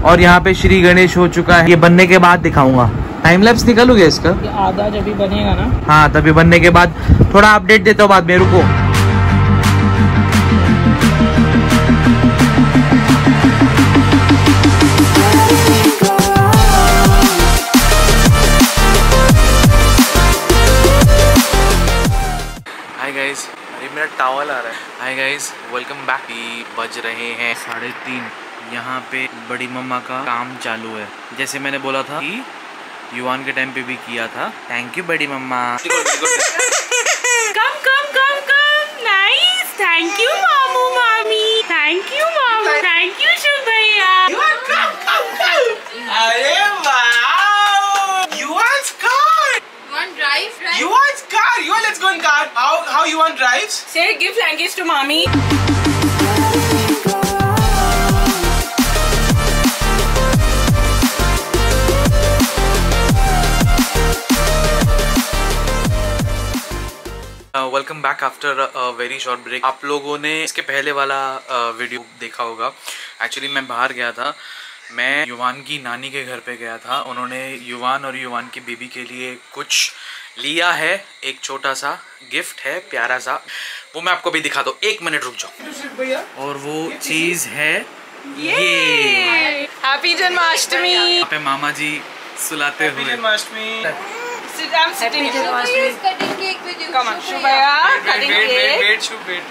और यहाँ पे श्री गणेश हो चुका है। ये बनने के बाद दिखाऊंगा, टाइम लैप्स निकालूंगा इसका। ये आधा जब भी बनेगा ना, हाँ तभी बनने के बाद थोड़ा अपडेट देता हूँ बाद में, रुको। हाय गाइस, अरे मेरा टॉवल आ रहा है। Hi guys, welcome back. बज रहे हैं 3:30। यहाँ पे बड़ी मम्मा का काम चालू है, जैसे मैंने बोला था कि युवान के टाइम पे भी किया था। थैंक यू बड़ी मम्मा। Come come come come, nice, thank you मामू मामी, थैंक यू मामू, थैंक यू शुभ भैया। अरे वाह, Yuvaan's car. Want drive, right? Yuvaan's car, Yuvaan let's go in car. How Yuvaan drives? Say give thanks to mommy. Welcome back after a very short break. आप लोगों ने इसके पहले वाला वीडियो देखा होगा। एक्चुअली मैं बाहर गया था, मैं युवान की नानी के घर पे गया था। उन्होंने युवान और युवान की बेबी के लिए कुछ लिया है, एक छोटा सा गिफ्ट है, प्यारा सा। वो मैं आपको भी दिखा दूँ, 1 मिनट रुक जाओ। और वो चीज़ है ये। हैप्पी जन्माष्टमी। यहाँ पे मामा जी सुलाते हुए। Janmashtami. I'm sitting here. Is cutting cake with you. Come on, Shubhaya, cutting cake. Wait, Shubh, wait.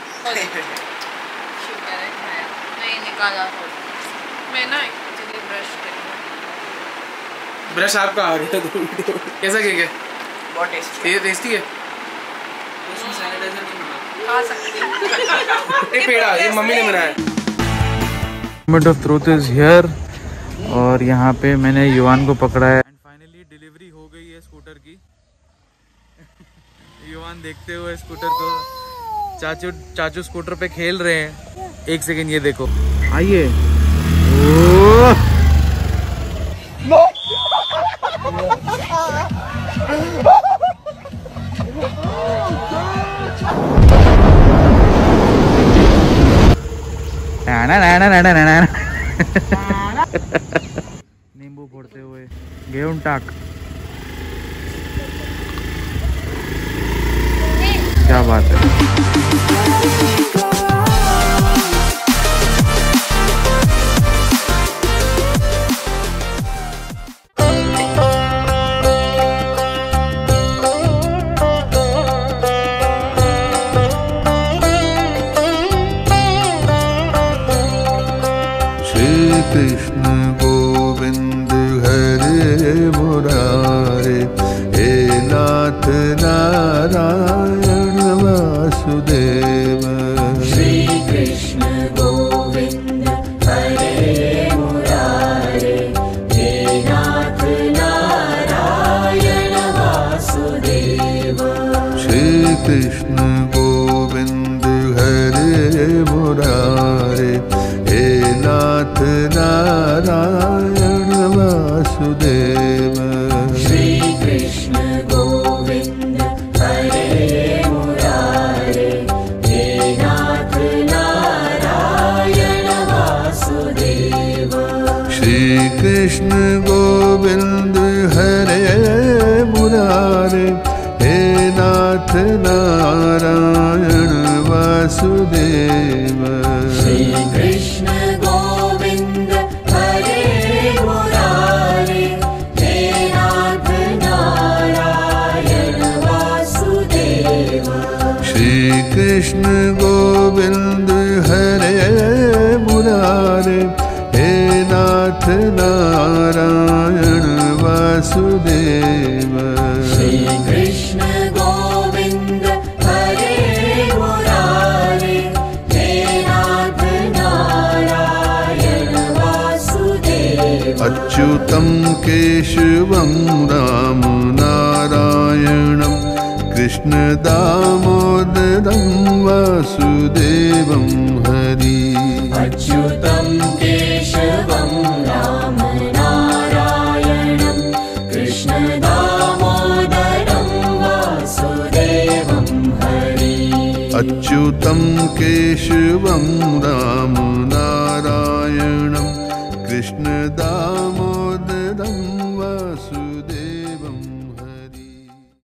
नहीं निकाला तो मैं ना एक्चुअली ब्रश करूँगा। ब्रश आपका आ गया। कैसा केक है? बहुत टेस्टी। ये टेस्टी है। खा सकती हूँ। ये पेड़ा ये मम्मी ने बनाया। Moment of truth is here. और यहाँ पे मैंने युवान को पकड़ा है। फाइनली डिलीवरी हो गई है स्कूटर की। युवान देखते हुए स्कूटर को, चाचू स्कूटर पे खेल रहे हैं। 1 सेकंड, ये देखो, आइए। नींबू फोड़ते हुए गेहूं टाक। क्या बात है। श्री कृष्ण गोविंद हरे मुरारे, हे नाथ नारायण वासुदेव। श्री कृष्ण गोविंद हरे मुरारे, हे नाथ नारायण वासुदेव। श्री कृष्ण गोविंद हरे मुरारे, हे नाथ नारायण वासुदेव। श्री कृष्ण गोविंद हरे मुरारे, हे नाथ नारायण वासुदेव। श्री कृष्ण गोविंद हरे मुरारे, हे नाथ नारायण वासुदेव। श्री कृष्ण गोविंद हरे मुरारे, हे नाथ नारायण वासुदेव। श्री कृष्ण गोविंद हरे मुरारे, हे नाथ नारायण वासुदेव। श्री कृष्ण गोविंद हरे मुरारे, हे नाथ नारायण वासुदेव। अच्युतं केशवं राम नारायणं, कृष्ण दामोदरं वासुदेवं हरि। अच्युतं केशवं राम नारायणं, कृष्ण दामोदरं वासुदेवं हरि। अच्युतं केशवं राम नारायणं, कृष्ण दामोदरं